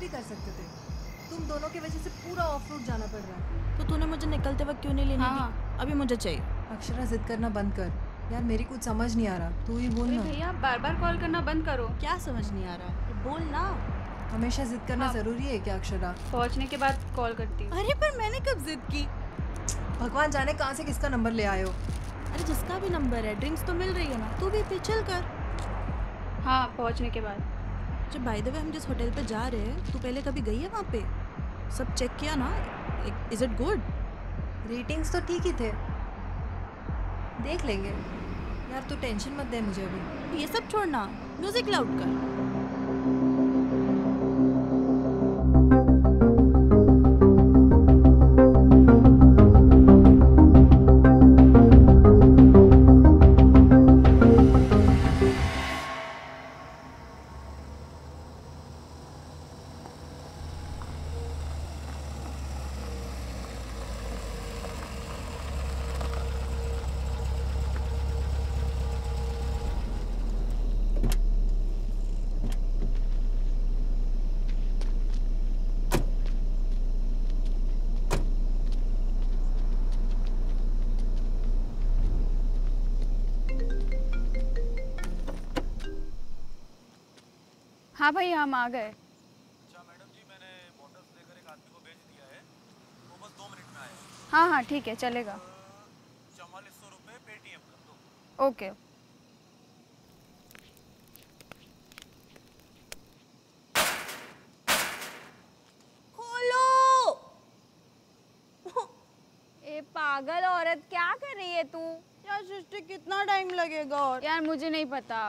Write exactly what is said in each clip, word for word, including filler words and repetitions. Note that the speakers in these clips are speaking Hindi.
भी कर सकते थे। तुम दोनों की वजह से पूरा ऑफ रोड जाना पड़ रहा है। तो तूने मुझे निकलते वक्त क्यों नहीं लेने हाँ। दी? अभी मुझे चाहिए। अक्षरा जिद करना बंद कर यार, मेरी कुछ समझ नहीं आ रहा, तू ही बोल अरे ना। भैया बार बार कॉल करना बंद करो। क्या समझ नहीं आ रहा? तो बोल ना। हमेशा जिद करना हाँ। जरूरी है क्या अक्षरा? पहुंचने के बाद कॉल करती हूँ। अरे पर मैंने कब जिद की? भगवान जाने कहाँ से किसका नंबर ले आए हो। अरे जिसका भी नंबर है, ड्रिंक्स तो मिल रही है ना, तू भी पी, चिल कर। हाँ पहुंचने के बाद। जब बाय द वे हम जिस होटल पे जा रहे हैं, तू पहले कभी गई है वहाँ पे? सब चेक किया ना? Is it good? रेटिंग्स तो ठीक ही थे, देख लेंगे। यार तू टेंशन मत दे मुझे अभी। ये सब छोड़ना, म्यूजिक लाउड कर। हाँ भाई हम आ गए। अच्छा मैडम जी, मैंने बॉटल्स लेकर एक आदमी को भेज दिया है, वो बस दो मिनट में आएगा। हाँ हाँ ठीक है चलेगा। चवालीस सौ रुपये पेटीएम कर दो। ओके। खोलो। ए पागल औरत, क्या कर रही है तू? यार सृष्टि कितना टाइम लगेगा? और यार मुझे नहीं पता।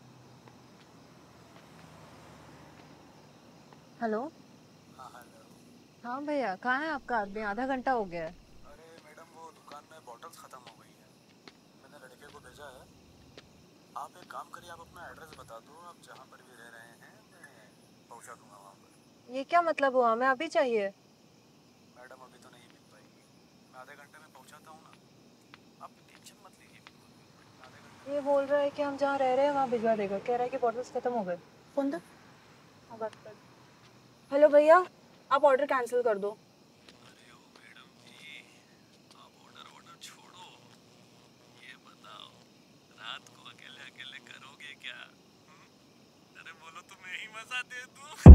हेलो। हाँ हेलो। हाँ भैया, कहाँ है आपका आदमी? आधा घंटा हो गया है। अरे मैडम, वो दुकान में बॉटल्स ख़त्म हो गई है, मैंने लड़के को भेजा है। आप एक काम करिए, आप अपना एड्रेस बता दो, आप जहाँ पर भी रह रहे हैं मैं पहुँचा दूँगा वहाँ पर। ये क्या मतलब हुआ? हमें अभी चाहिए। मैडम अभी तो नहीं मिल पाएगी, मैं आधे घंटे में पहुँचाता हूँ ना, आप टेंशन मत लीजिए बिल्कुल। आधे घंटे। ये बोल रहा है कि हम जहाँ रह रहे हैं वहाँ भिजवा देगा, कह रहा है कि बॉटल्स खत्म हो गए। फोन दो। हाँ बात कर। हेलो भैया, आप ऑर्डर कैंसिल कर दो। अरे ओ मैडम जी, आप ऑर्डर ऑर्डर छोड़ो, ये बताओ रात को अकेले अकेले करोगे क्या? हुँ? अरे बोलो तो मैं ही मजा दे दूं।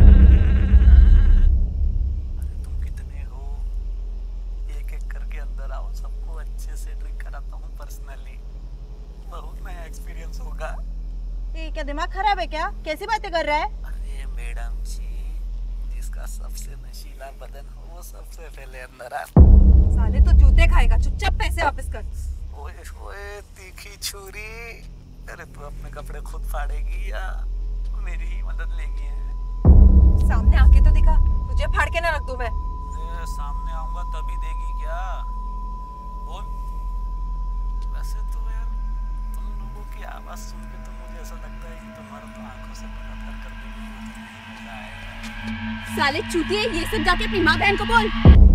अरे तुम कितने हो? एक एक करके अंदर आओ, सबको अच्छे से ड्रिंक कराता हूँ पर्सनली, बहुत नया एक्सपीरियंस होगा। ये क्या दिमाग खराब है क्या? कैसी बातें कर रहा है? अरे मैडम जी, जिसका सबसे नशीला बदन हो वो सबसे पहले अंदर आ। साले तो जूते खाएगा, चुपचाप पैसे वापस कर। ओए ओए तीखी छुरी, अरे तू अपने कपड़े खुद फाड़ेगी या मेरी ही मदद लेगी है? सामने आके तो दिखा, तुझे फाड़ के ना रख दूं मैं। अरे सामने आऊंगा तभी देगी क्या? बोल। वैसे तो यार तुम लोगों की आवाज सुन के तो मुझे ऐसा लगता है कि तुम्हारा तो आंखों से बलात्कार करने में बहुत मजा आएगा। साले चूतिए, ये सब जाके अपनी माँ बहन को बोल।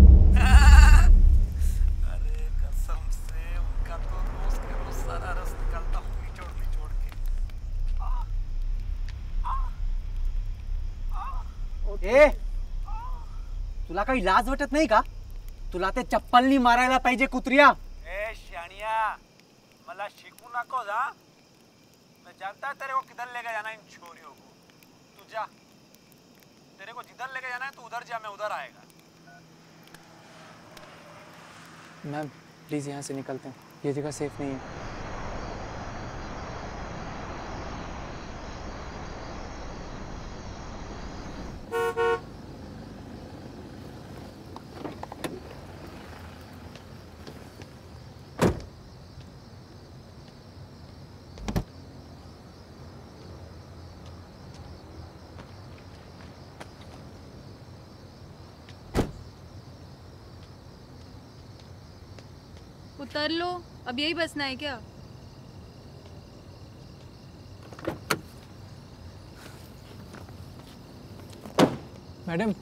अरे कसम से उनका तो रोज के रोज सारा रस निकालता हूँ निचोड़ निचोड़ के। ए, तुला काही लाज वाटत नाही का? तुला ते चप्पलनी मारायला पाहिजे कुत्रिया. ए शानिया, मला शिकू नको जा, मैं जानता है तेरे को किधर लेके जाना इन छोरियों को। तू जा, तेरे को जिधर लेके जाना है तू उधर जा, मैं उधर आएगा। मैम प्लीज़ यहाँ से निकलते हैं, ये जगह सेफ नहीं है। उतर लो, अब यही बसना है क्या? मैडम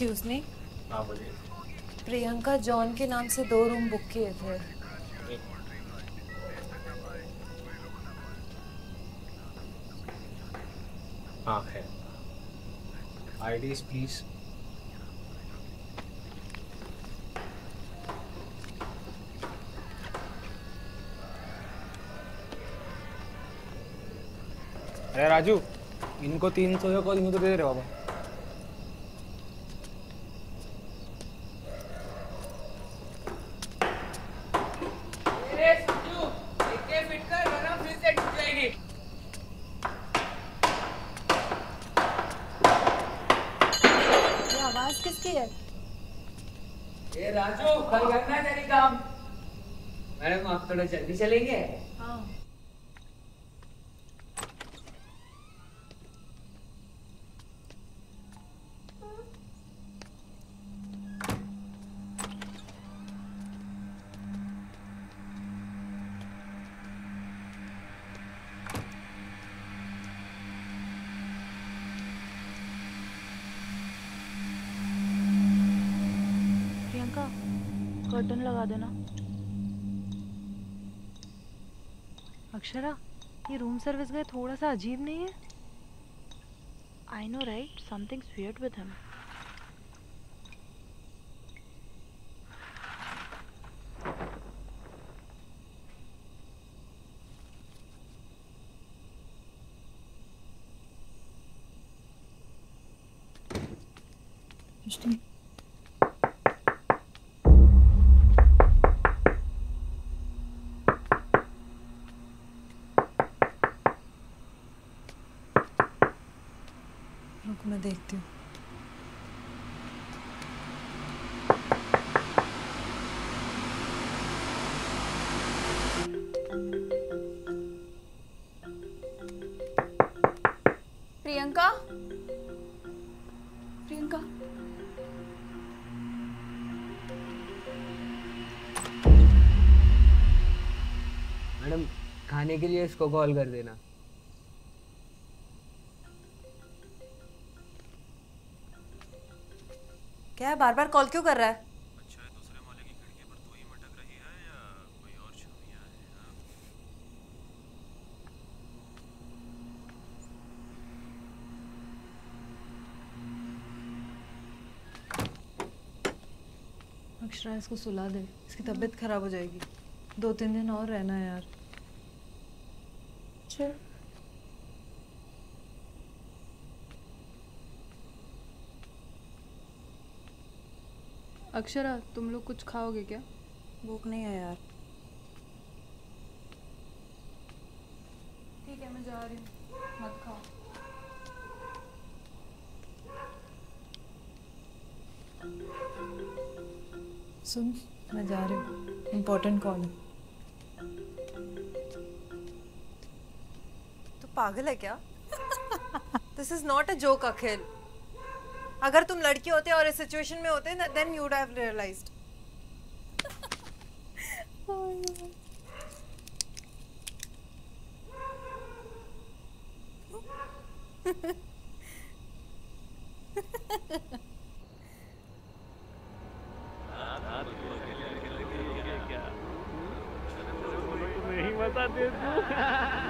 एक्सक्यूज मी, हाँ बोलिए। प्रियंका जॉन के नाम से दो रूम बुक किए थे। हाँ है। IDs please. अरे राजू, इनको तीन सौ को इनको तो दे रहे बाबा। ये आवाज किसकी है? ए राजू, कल करना है तेरी काम। मैडम आप थोड़ा जल्दी चलेंगे? हाँ। प्रियंका, कर्टन लगा देना। अक्षरा, ये रूम सर्विस गए थोड़ा सा अजीब नहीं है? I know right, something's weird with him. रुक, मैं देखती हूँ। प्रियंका, प्रियंका, मैडम खाने के लिए इसको कॉल कर देना। क्या है, बार बार कॉल क्यों कर रहा है? अच्छा है, दूसरे माले की खिड़की पर तू ही मटक रही है या कोई और छमिया है? हाँ? अक्षरा, इसको सुला दे, इसकी तबीयत खराब हो जाएगी। दो तीन दिन और रहना है यार। चल। अक्षरा, तुम लोग कुछ खाओगे क्या? भूख नहीं है यार। ठीक है, मैं जा रही हूँ, मत खाओ। सुन, मैं जा रही हूँ, इम्पोर्टेंट कॉल है। तू पागल है क्या? This is not a joke Akhil. अगर तुम लड़के होते और इस सिचुएशन में होते ना, then you would have realised. नहीं बता दे तू।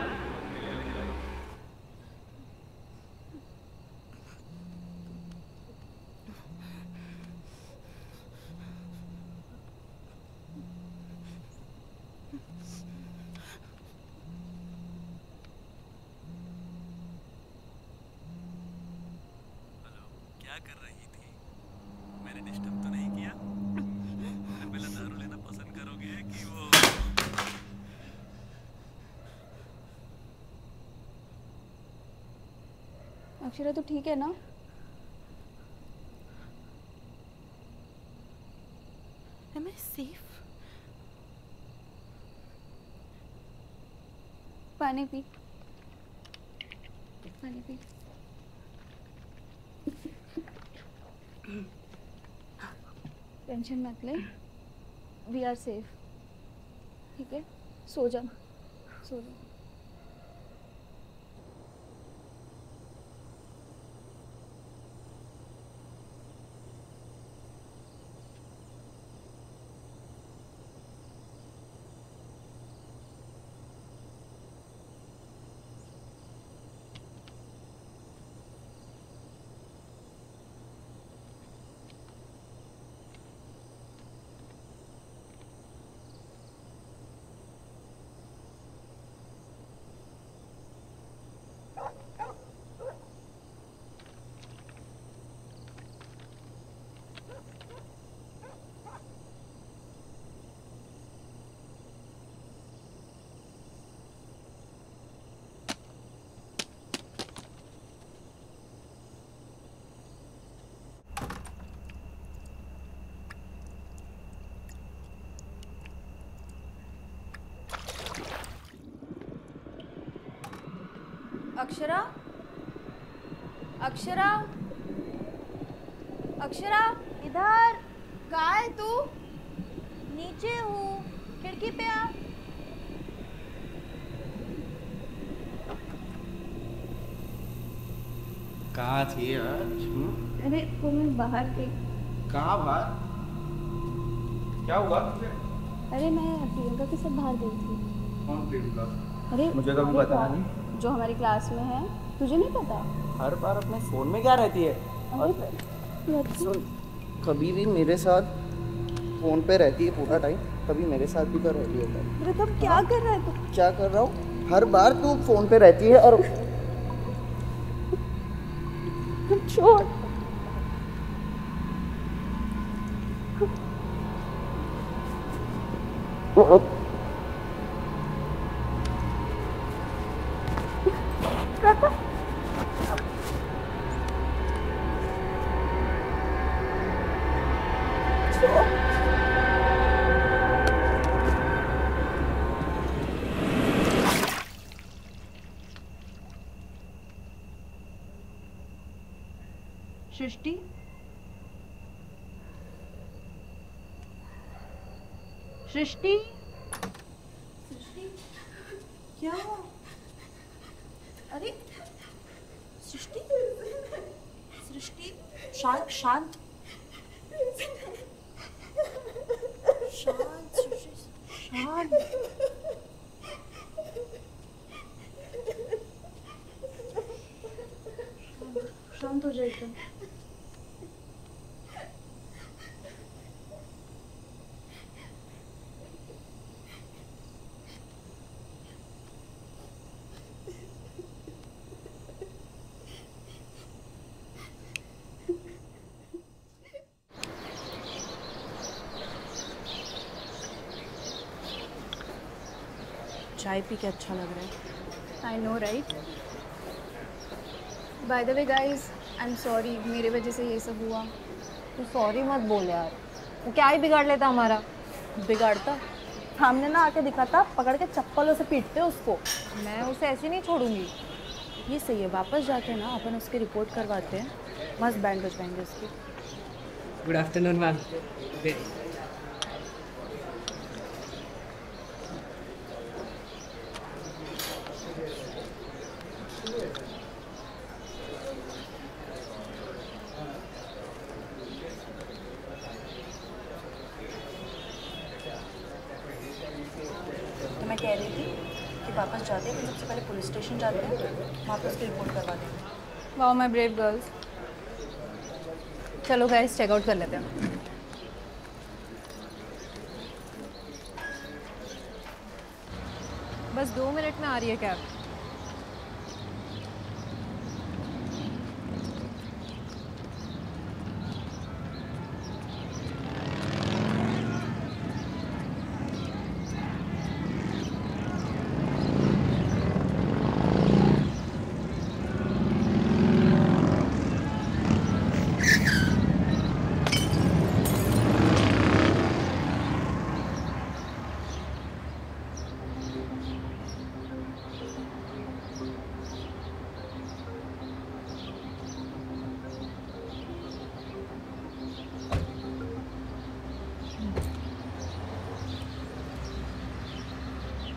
क्या कर रही थी? मैंने डिस्टर्ब तो नहीं किया? मैंने पहले दारू लेना पसंद करोगे कि वो? अक्षरा तू ठीक है ना? Am I safe? पानी पी, पानी पी। टेंशन मत ले, वी आर सेफ। ठीक है, सो जा, सो जा। अक्षरा, अक्षरा, अक्षरा, इधर। कहाँ है तू? नीचे हूँ, खिड़की पे आ। कहाँ थी आज? अरे वो मैं बाहर थी। कहाँ बाहर? क्या हुआ तुझे? अरे मैं प्रियंका के साथ बाहर गई थी। कौन प्रियंका? अरे मुझे कभी पता नहीं। जो हमारी क्लास में है, तुझे नहीं पता? हर बार अपने फोन में क्या रहती है? अरे सुन, कभी भी मेरे साथ फोन पे रहती है पूरा टाइम, कभी मेरे साथ भी तो रहती है। अरे तुम क्या कर रहा है तू? क्या कर रहा हूँ? हर बार तू फोन पे रहती है और छोड़। सृष्टि, सृष्टि, सृष्टि, क्या हुआ? अरे सृष्टि, सृष्टि, शांत शांत शांत सृष्टि, शांत। शांत हो जाए तुम। चाय पी के अच्छा लग रहा है। I know right. By the way guys, I am sorry, मेरे वजह से ये सब हुआ। तू सॉरी मत बोल यार, वो क्या ही बिगाड़ लेता हमारा। बिगाड़ता? सामने ना आके दिखाता, पकड़ के चप्पलों से पीटते उसको। मैं उसे ऐसे नहीं छोड़ूंगी। ये सही है, वापस जाके ना अपन उसकी रिपोर्ट करवाते हैं, मस्त बैंड बजवाएंगे उसकी। Good afternoon ma'am. तो मैं कह रही थी कि वापस जाते हैं, सबसे पहले पुलिस स्टेशन जाते हैं, वहाँ पर उसकी रिपोर्ट करवा देंगे। Wow my brave girls. चलो गाइस चेकआउट कर लेते हैं। बस दो मिनट में आ रही है कैब।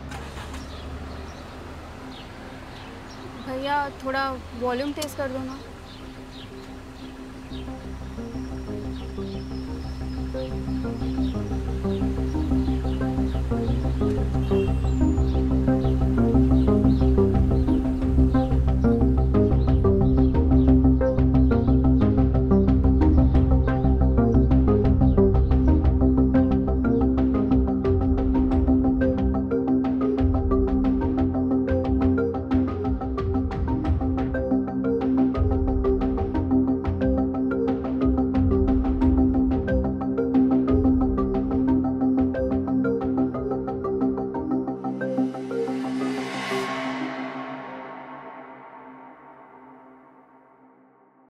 भैया थोड़ा वॉल्यूम तेज कर दो ना।